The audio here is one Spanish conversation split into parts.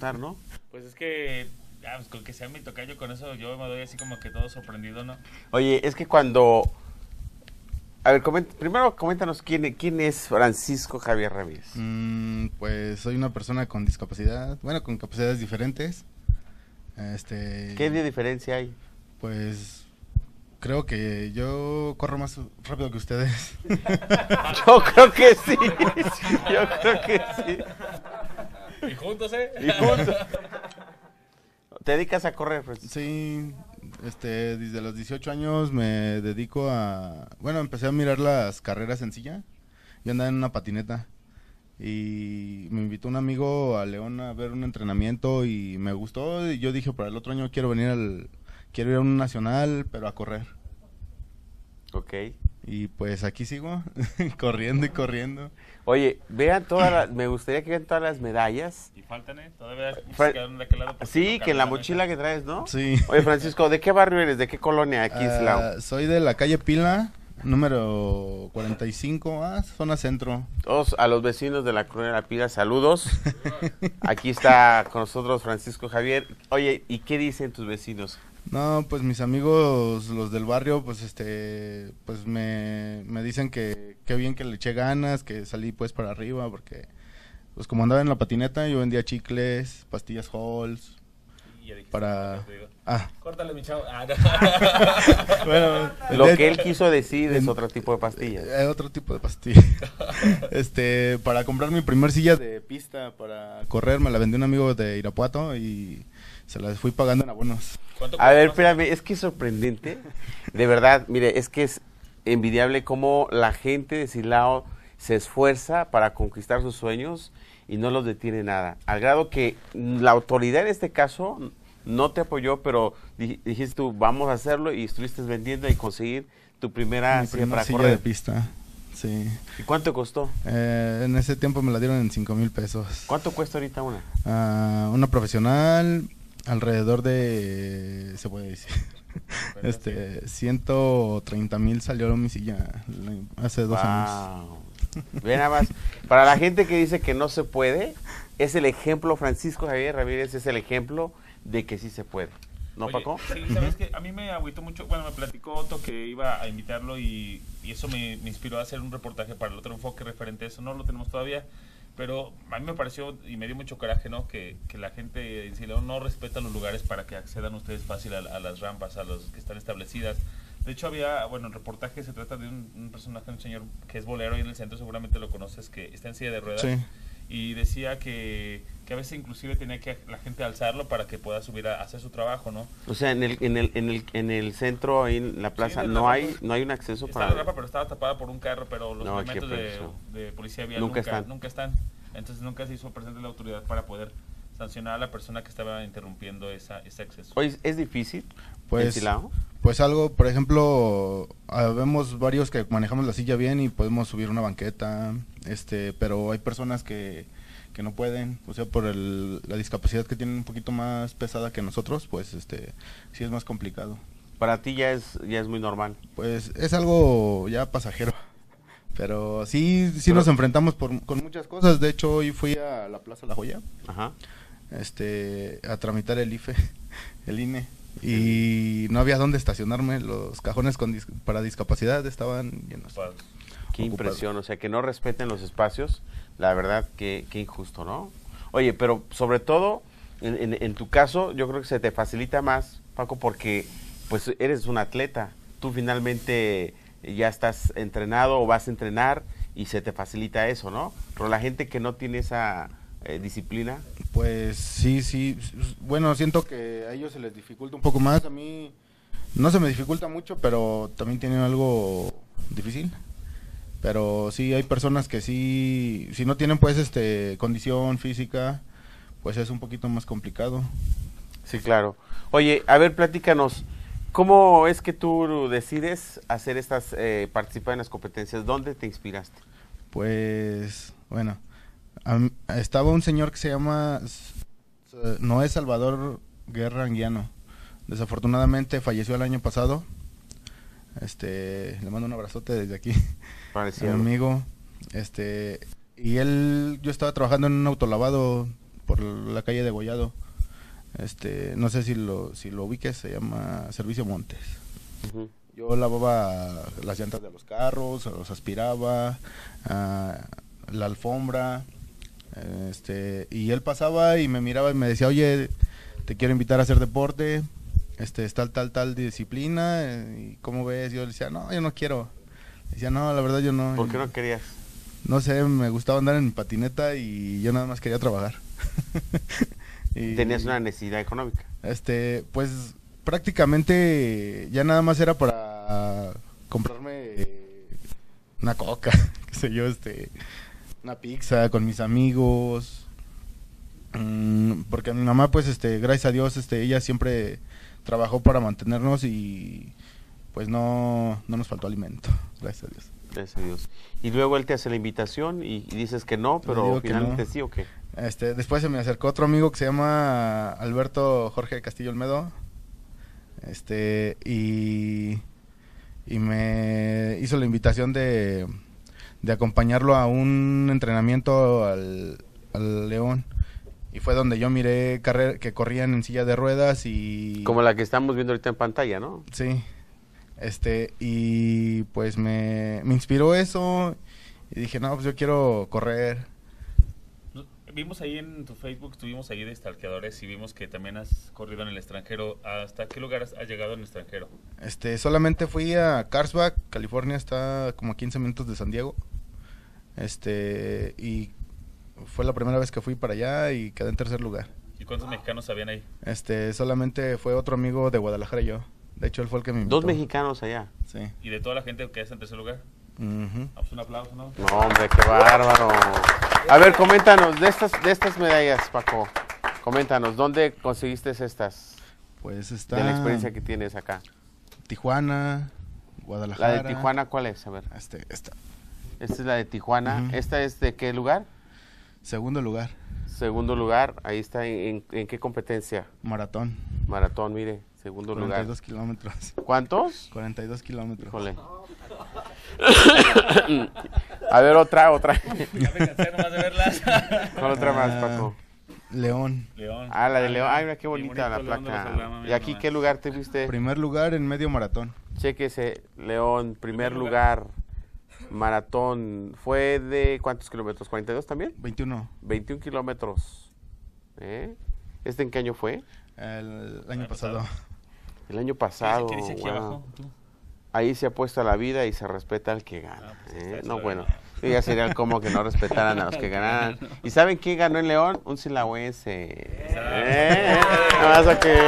pasar, ¿no? Pues es que, pues con que sea mi tocayo, con eso yo me doy así como que todo sorprendido, ¿no? Oye, es que cuando... A ver, primero coméntanos quién es Francisco Javier Ramírez. Pues soy una persona con discapacidad, bueno, con capacidades diferentes. ¿Qué de diferencia hay? Pues creo que yo corro más rápido que ustedes. Yo creo que sí. Yo creo que sí. Y juntos, ¿eh? Y juntos. ¿Te dedicas a correr, Francisco? Sí, desde los 18 años me dedico a... Bueno, empecé a mirar las carreras en silla. Yo andaba en una patineta y me invitó un amigo a León a ver un entrenamiento y me gustó. Y yo dije, para el otro año quiero ir a un nacional, pero a correr. Ok. Y pues aquí sigo, corriendo y corriendo. Oye, me gustaría que vean todas las medallas. Y faltan, ¿eh? Todavía Fra- de aquel lado. Sí, que en la mochila que traes, ¿no? Sí. Oye, Francisco, ¿de qué barrio eres? ¿De qué colonia aquí, Silao? Soy de la calle Pila, número 45A, zona centro. Todos a los vecinos de la colonia La Pila, saludos. Aquí está con nosotros Francisco Javier. Oye, ¿y qué dicen tus vecinos? No, pues mis amigos, los del barrio, pues pues me dicen que qué bien que le eché ganas, que salí pues para arriba, porque pues como andaba en la patineta, yo vendía chicles, pastillas Halls, Y ya dijiste, para... te digo. Ah, Córtale, mi chavo. No. bueno, Lo que él quiso decir es otro tipo de pastillas. otro tipo de pastilla. Para comprar mi primer silla de pista para correr, me la vendió un amigo de Irapuato y se la fui pagando en abonos. ¿Cuánto A ver, cuesta? espérame, es que es sorprendente. De verdad, mire, es que es envidiable cómo la gente de Silao se esfuerza para conquistar sus sueños y no los detiene nada. Al grado que la autoridad en este caso no te apoyó, pero dijiste tú, vamos a hacerlo y estuviste vendiendo y conseguir tu primera Mi silla primera para silla correr. de pista, sí. ¿Y cuánto costó? En ese tiempo me la dieron en 5,000 pesos. ¿Cuánto cuesta ahorita una? Una profesional, alrededor de, se puede decir, 130,000 salió mi silla hace 2 años. Wow. Ve nada más, para la gente que dice que no se puede, es el ejemplo, Francisco Javier Ramírez es el ejemplo de que sí se puede. ¿No, Oye, Paco? Sí, sabes que a mí me agüitó mucho. Bueno, me platicó Otto que iba a invitarlo y eso me inspiró a hacer un reportaje para el otro enfoque referente a eso. No lo tenemos todavía, pero a mí me pareció y me dio mucho coraje, ¿no? Que la gente en Silao no respeta los lugares para que accedan ustedes fácil a las rampas, a los que están establecidas. De hecho, bueno, el reportaje se trata de un personaje, un señor que es bolero ahí en el centro, seguramente lo conoces, que está en silla de ruedas. Sí. Y decía que a veces inclusive tenía que la gente alzarlo para que pueda subir a hacer su trabajo, ¿no? O sea, en el centro, ahí en la plaza, Sí, no hay un acceso Estaba para... la rampa, pero estaba tapada por un carro, pero los No, qué elementos presión. de policía vial Nunca están. nunca están. Entonces nunca se hizo presente la autoridad para poder sancionar a la persona que estaba interrumpiendo ese acceso. Oye, ¿es difícil en Pues, Silao? pues algo, por ejemplo, vemos varios que manejamos la silla bien y podemos subir una banqueta, pero hay personas que no pueden, o sea, por la discapacidad que tienen un poquito más pesada que nosotros, pues sí es más complicado. Para ti ya es muy normal. Pues es algo ya pasajero, pero sí Pero- nos enfrentamos con muchas cosas. De hecho, hoy fui a la Plaza La Joya, Ajá. a tramitar el IFE, el INE, y no había dónde estacionarme. Los cajones para discapacidad estaban llenos. Pues, Qué Ocupado. impresión, o sea, que no respeten los espacios, la verdad, qué injusto, ¿no? Oye, pero sobre todo, en tu caso, yo creo que se te facilita más, Paco, porque pues eres un atleta, tú finalmente ya estás entrenado o vas a entrenar y se te facilita eso, ¿no? Pero la gente que no tiene esa disciplina, Pues sí, bueno, siento que a ellos se les dificulta un poco más. A mí no se me dificulta mucho, pero también tienen algo difícil. Pero sí hay personas que sí, si no tienen pues condición física, pues es un poquito más complicado. sí, claro. Oye, a ver, platícanos, ¿cómo es que tú decides hacer participar en las competencias? ¿Dónde te inspiraste? Pues bueno, estaba un señor que se llama Noé Salvador Guerra Anguiano. Desafortunadamente falleció el año pasado. Le mando un abrazote desde aquí. Para el Mi cielo. amigo, yo estaba trabajando en un autolavado por la calle de Gollado. No sé si lo ubiques, se llama Servicio Montes. Ujú. Yo lavaba las llantas de los carros, los aspiraba, la alfombra, y él pasaba y me miraba y me decía, oye, te quiero invitar a hacer deporte, es tal disciplina, y ¿cómo ves? Yo le decía, no, yo no quiero. Le decía, no, la verdad yo no. ¿Por qué no querías? No sé, me gustaba andar en mi patineta y yo nada más quería trabajar. Y, Tenías una necesidad económica. pues prácticamente ya nada más era para comprarme una coca, qué sé yo, una pizza con mis amigos. Porque a mi mamá, pues, gracias a Dios, ella siempre trabajó para mantenernos y pues no nos faltó alimento, gracias a Dios. Gracias a Dios. Y luego él te hace la invitación y dices que no, Le pero digo que finalmente no. sí o qué. Después se me acercó otro amigo que se llama Alberto Jorge Castillo Olmedo, y me hizo la invitación de acompañarlo a un entrenamiento al León. Y fue donde yo miré que corrían en silla de ruedas y... Como la que estamos viendo ahorita en pantalla, ¿no? Sí. Y pues me inspiró eso y dije, no, pues yo quiero correr. Vimos ahí en tu Facebook, estuvimos ahí de stalkeadores y vimos que también has corrido en el extranjero. ¿Hasta qué lugar has llegado en el extranjero? Solamente fui a Carlsbad, California, está como a 15 minutos de San Diego. Y fue la primera vez que fui para allá y quedé en tercer lugar. ¿Y cuántos mexicanos habían ahí? Solamente fue otro amigo de Guadalajara y yo. De hecho, él fue el que me invitó. 2 mexicanos allá. Sí. ¿Y de toda la gente que está en tercer lugar? Ujú. Pues un aplauso, ¿no? No, hombre, qué bárbaro. A ver, coméntanos, de estas medallas, Paco, coméntanos, ¿dónde conseguiste estas? Pues está De la experiencia que tienes acá. Tijuana, Guadalajara. La de Tijuana, ¿cuál es? A ver. Esta. Esta es la de Tijuana. Ujú. ¿Esta es de qué lugar? Segundo lugar, Segundo lugar. Ahí está. ¿En qué competencia? maratón. Maratón, mire. Segundo 42 lugar. kilómetros. ¿Cuántos? 42 kilómetros. Híjole. A ver, otra. Ya me cansé nomás de verlas. ¿Cuál otra más, Paco? León. León. Ah, la de León. Ay, mira qué Qué bonita la bonito León de los placa. Alama, ¿Y mira aquí nomás. qué lugar te viste? Primer lugar en medio maratón. Chéquese, León, primer Primer lugar. Maratón. ¿Fue de cuántos kilómetros? ¿42 también? 21. 21 kilómetros. ¿Este en qué año fue? El año pasado. El año pasado. ¿Qué dice aquí wow. abajo? ¿Tú? Ahí se apuesta la vida y se respeta al que gana. Ah, pues está eso, No, bueno. ¿verdad? Ya sería como que no respetaran a los que ganaran. ¿Y saben quién ganó en León? Un sinaloense. Nada más a que...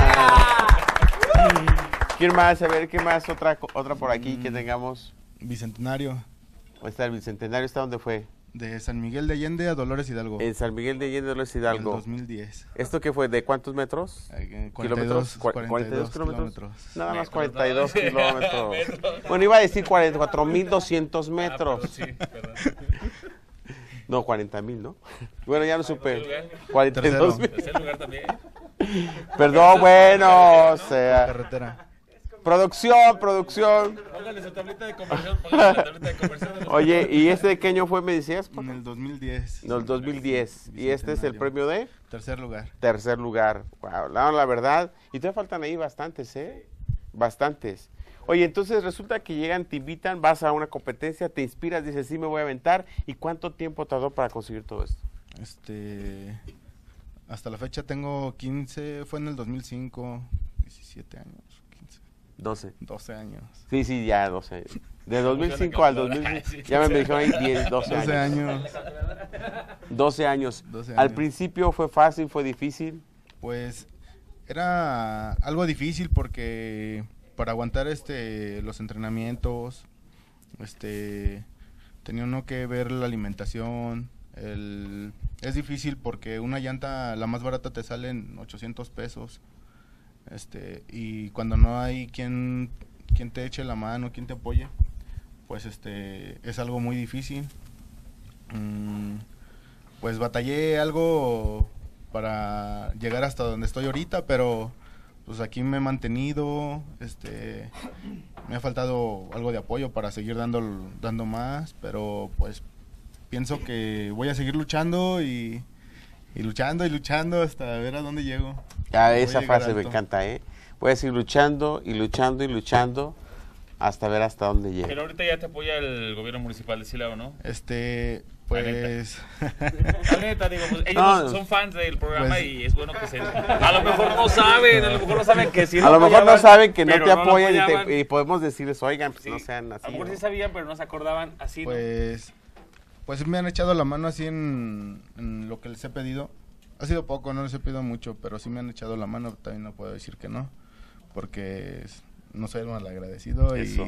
¿Quién más? A ver, ¿qué más? Otra por aquí que tengamos. Bicentenario. Está el Bicentenario. ¿Está dónde fue? De San Miguel de Allende a Dolores Hidalgo. En San Miguel de Allende, Dolores En Hidalgo. 2010. ¿Esto qué fue? ¿De cuántos metros? 42 ¿42 kilómetros? kilómetros. Nada más Metros, 42 ¿no? kilómetros. Metros. Bueno, iba a decir 44.200 Ah, metros. pero sí, perdón. No, 40,000, ¿no? Bueno, ya no supe. lugar. 42,000. Tercer lugar también. Perdón, bueno, o sea. Carretera. Producción. Póngale su tablita de conversión. Póngale la tablita de conversión. Oye, ¿y este de qué año fue, me decías? En el 2010. No, el 2010. ¿Y este es el premio de? Tercer lugar. Tercer lugar. Wow, la verdad. Y todavía faltan ahí bastantes, ¿eh? Bastantes. Oye, entonces resulta que llegan, te invitan, vas a una competencia, te inspiras, dices, sí me voy a aventar. ¿Y cuánto tiempo tardó para conseguir todo esto? Hasta la fecha tengo 15, fue en el 2005, 17 años, 15, 12 años. Sí, ya 12 años. De 2005 al 2000, ya me dijeron ahí 10, 12 12 años. años. 12 años. 12 Al años. principio fue fácil, fue difícil. Pues era algo difícil porque para aguantar los entrenamientos, tenía uno que ver la alimentación. Es difícil porque una llanta, la más barata, te sale en 800 pesos. Y cuando no hay quien te eche la mano, quien te apoye, pues es algo muy difícil. Pues batallé algo para llegar hasta donde estoy ahorita, pero pues aquí me he mantenido, me ha faltado algo de apoyo para seguir dando más, pero pues pienso que voy a seguir luchando y y luchando hasta ver a dónde llego. Ah, Voy a esa llegar frase me alto. encanta, ¿eh? Voy a seguir luchando y luchando y luchando hasta ver hasta dónde llego. Pero ahorita ya te apoya el gobierno municipal de Silao, ¿no? Pues... La neta, digo, pues, ellos No. son fans del programa Pues- y es bueno que se... A lo mejor no saben que sí A lo mejor no saben que no pero te lo apoyan apoyaban. y podemos decirles, oigan, pues Sí. no sean así. A lo mejor ¿no? sí sabían, pero no se acordaban así, ¿no? Pues me han echado la mano así en lo que les he pedido. Ha sido poco, no les he pedido mucho, pero sí me han echado la mano, también no puedo decir que no, porque no soy mal agradecido Eso.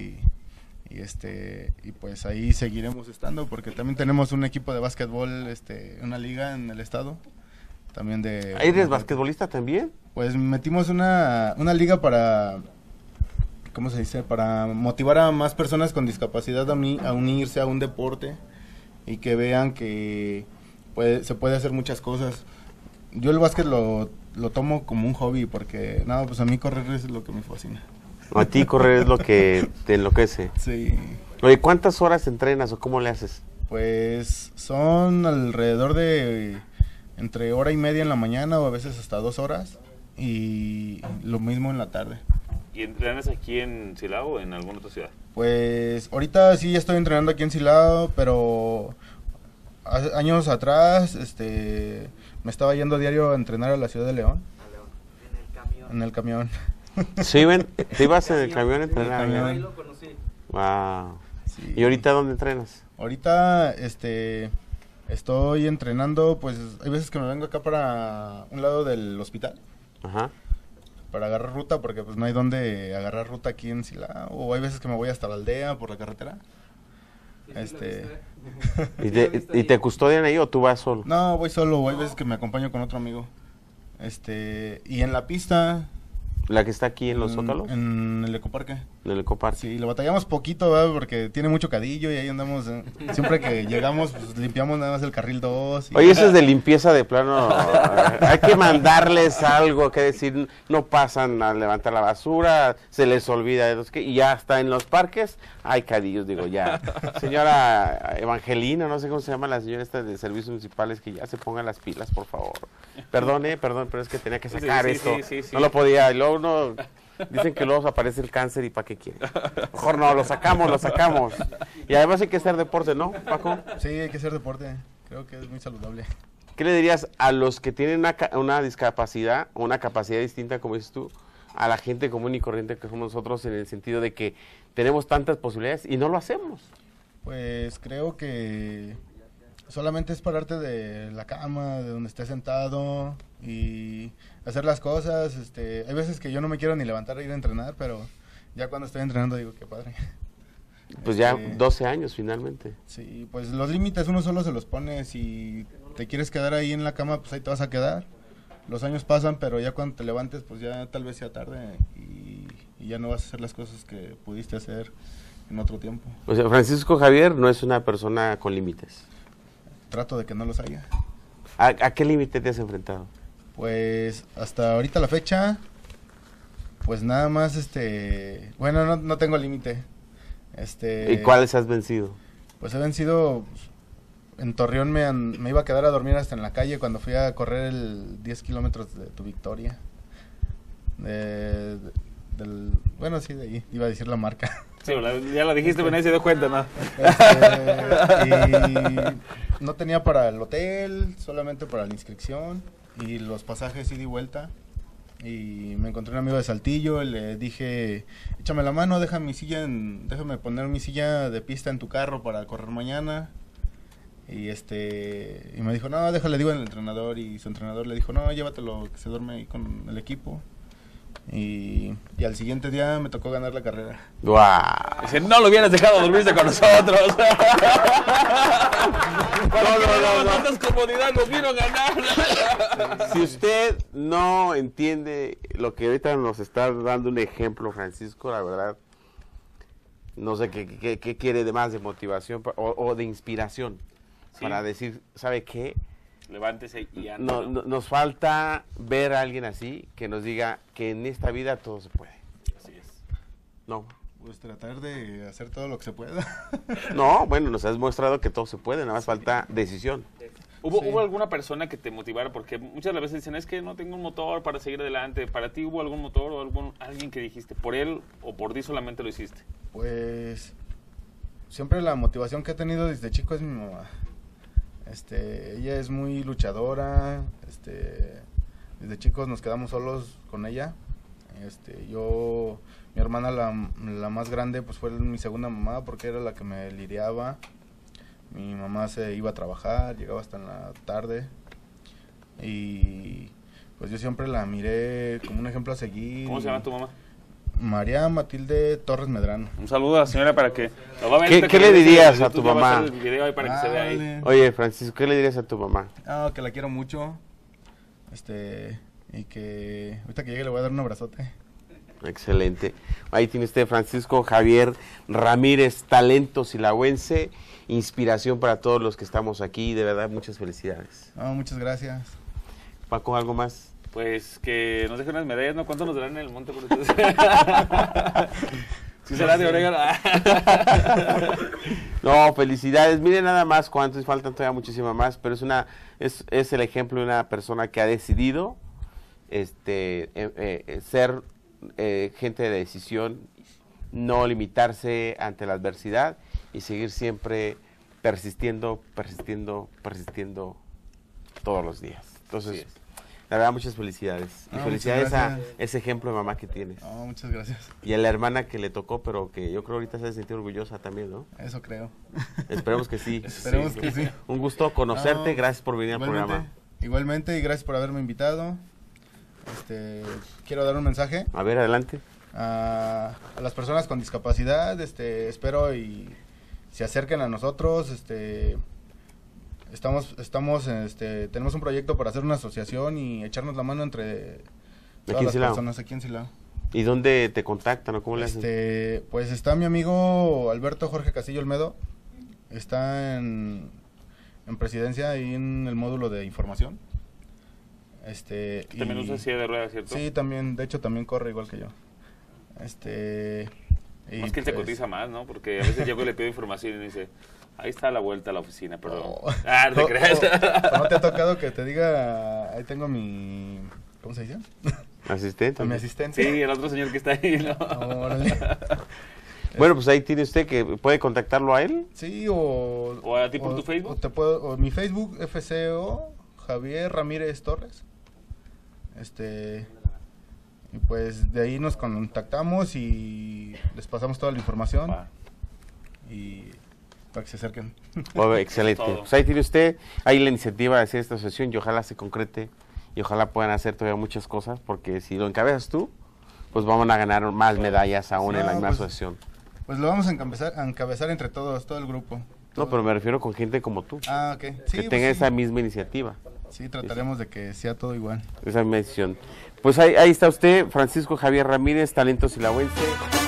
y pues ahí seguiremos estando, porque también tenemos un equipo de básquetbol, una liga en el estado, también de... ¿Eres basquetbolista también? Pues metimos una liga para, ¿cómo se dice? Para motivar a más personas con discapacidad a unirse a un deporte y que vean que se puede hacer muchas cosas. Yo el básquet lo tomo como un hobby porque, no, pues a mí correr es lo que me fascina. A ti correr es lo que te enloquece. Sí, Oye, ¿cuántas horas entrenas o cómo le haces? pues son alrededor de entre hora y media en la mañana o a veces hasta 2 horas y lo mismo en la tarde. ¿Y entrenas aquí en Silao o en alguna otra ciudad? Pues ahorita sí estoy entrenando aquí en Silao, pero años atrás me estaba yendo a diario a entrenar a la ciudad de León. En el camión. Sí, ven, te ibas en el camión a entrenar. En el ¿no? camión. lo conocí. Wow. Sí. ¿Y ahorita dónde entrenas? Ahorita estoy entrenando, pues hay veces que me vengo acá para un lado del hospital Ajá. para agarrar ruta, porque pues no hay dónde agarrar ruta aquí en Silao, o hay veces que me voy hasta la aldea por la carretera. ¿Y te custodian ahí o tú vas solo? No, voy solo, o hay veces que me acompaño con otro amigo. Y en la pista, ¿La que está aquí en los Zócalos? en el ecoparque. En el Ecoparque. Sí, lo batallamos poquito, ¿verdad? Porque tiene mucho cadillo y ahí andamos. Siempre que llegamos, pues limpiamos nada más el carril 2. Oye, eso es de limpieza de plano. Hay que mandarles algo, que decir, no pasan a levantar la basura, se les olvida, y ya está en los parques, hay cadillos, digo, ya. Señora Evangelina, no sé cómo se llama la señora esta de servicios municipales, que ya se pongan las pilas, por favor. Perdón, pero es que tenía que sacar Sí, esto. sí. No lo podía, y luego uno... Dicen que luego aparece el cáncer y ¿para qué quiere? Mejor no, lo sacamos. Y además hay que hacer deporte, ¿no, Paco? Sí, hay que hacer deporte. Creo que es muy saludable. ¿Qué le dirías a los que tienen una discapacidad, una capacidad distinta, como dices tú, a la gente común y corriente que somos nosotros, en el sentido de que tenemos tantas posibilidades y no lo hacemos? Pues creo que solamente es pararte de la cama, de donde estés sentado y hacer las cosas. Hay veces que yo no me quiero ni levantar a ir a entrenar, pero ya cuando estoy entrenando digo, qué padre. Pues ya 12 años finalmente. Sí, pues los límites uno solo se los pone. Si te quieres quedar ahí en la cama, pues ahí te vas a quedar. Los años pasan, pero ya cuando te levantes, pues ya tal vez sea tarde y ya no vas a hacer las cosas que pudiste hacer en otro tiempo. O sea, Francisco Javier no es una persona con límites. Trato de que no los haya. ¿A qué límite te has enfrentado? Pues hasta ahorita la fecha, pues nada más, bueno, no tengo límite. ¿Y cuáles has vencido? Pues he vencido, en Torreón me iba a quedar a dormir hasta en la calle cuando fui a correr el 10 kilómetros de Tu Victoria. Bueno, sí, de ahí, iba a decir la marca. Sí, ya lo dijiste, pero nadie se dio cuenta, ¿no? Y no tenía para el hotel, solamente para la inscripción y los pasajes ida y vuelta. Y me encontré un amigo de Saltillo, le dije, échame la mano, déjame poner mi silla de pista en tu carro para correr mañana. Y me dijo, no, déjale, digo al entrenador, y su entrenador le dijo, no, llévatelo, que se duerme ahí con el equipo. Y al siguiente día me tocó ganar la carrera. ¡Guau! Dice, no lo hubieras dejado dormirse con nosotros. No. Tantas comodidades, nos vino a ganar. Si usted no entiende lo que ahorita nos está dando un ejemplo, Francisco, la verdad, no sé qué quiere de más de motivación o de inspiración, Sí. para decir, ¿sabe qué? Levántese y anda. Nos falta ver a alguien así que nos diga que en esta vida todo se puede. Así es. No. Pues tratar de hacer todo lo que se pueda. No, bueno, nos has mostrado que todo se puede, nada más falta decisión. ¿Hubo alguna persona que te motivara? Porque muchas de las veces dicen, es que no tengo un motor para seguir adelante. ¿Para ti hubo algún motor o alguien que dijiste, por él o por ti solamente lo hiciste? Pues siempre la motivación que he tenido desde chico es mi mamá. Ella es muy luchadora. Desde chicos nos quedamos solos con ella. Mi hermana la más grande pues fue mi segunda mamá porque era la que me lidiaba. Mi mamá se iba a trabajar, llegaba hasta en la tarde y pues yo siempre la miré como un ejemplo a seguir. ¿Cómo se llama tu mamá? María Matilde Torres Medrano. Un saludo a la señora para que... ¿Qué le dirías a tu mamá? El video ahí para que se vea ahí. Oye, Francisco, ¿qué le dirías a tu mamá? Que la quiero mucho. Y que ahorita que llegue le voy a dar un abrazote. Excelente. Ahí tiene usted Francisco Javier Ramírez, talento silagüense, inspiración para todos los que estamos aquí. De verdad, muchas felicidades. Muchas gracias. Paco, ¿algo más? Pues que nos dejen unas medallas, ¿no? ¿Cuánto nos darán en el monte? ¿Sí será de orégano? No, felicidades. Miren nada más cuántos, faltan todavía muchísimas más, pero es el ejemplo de una persona que ha decidido ser gente de decisión, no limitarse ante la adversidad y seguir siempre persistiendo todos los días. Entonces, la verdad, muchas felicidades. Y felicidades a ese ejemplo de mamá que tienes. Muchas gracias. Y a la hermana que le tocó, pero que yo creo ahorita se ha sentido orgullosa también, ¿no? Eso creo. Esperemos que sí. Esperemos que sí. Un gusto conocerte, gracias por venir al programa. Igualmente, y gracias por haberme invitado. Quiero dar un mensaje. A ver, adelante. A las personas con discapacidad, espero y se acerquen a nosotros, tenemos un proyecto para hacer una asociación y echarnos la mano entre todas las personas aquí en Silao. ¿Y dónde te contactan o cómo le hacen? Pues está mi amigo Alberto Jorge Castillo Olmedo, está en Presidencia, ahí en el módulo de información. También usa silla de ruedas, ¿cierto? Sí, también, de hecho también corre igual que yo. Es que él se cotiza más, ¿no? Porque a veces llego y le pido información y me dice, ahí está la vuelta a la oficina, perdón. No te creas. ¿No te ha tocado que te diga, ahí tengo mi, ¿cómo se dice? ¿Asistente? A mi asistente. Sí, el otro señor que está ahí, ¿no? Órale. Bueno, pues ahí tiene usted que puede contactarlo a él. Sí, o a ti por tu Facebook. O mi Facebook, FCO, Javier Ramírez Torres. Y pues de ahí nos contactamos y les pasamos toda la información. Y para que se acerquen. Excelente. Pues ahí tiene usted, ahí la iniciativa de hacer esta asociación y ojalá se concrete y ojalá puedan hacer todavía muchas cosas, porque si lo encabezas tú, pues vamos a ganar más medallas aún en la misma asociación. Pues lo vamos a encabezar entre todos, todo el grupo. No, pero me refiero con gente como tú. Ok. Sí, que tenga esa misma iniciativa. Sí, trataremos de que sea todo igual. Esa misma decisión. Pues ahí está usted, Francisco Javier Ramírez, talento silagüense.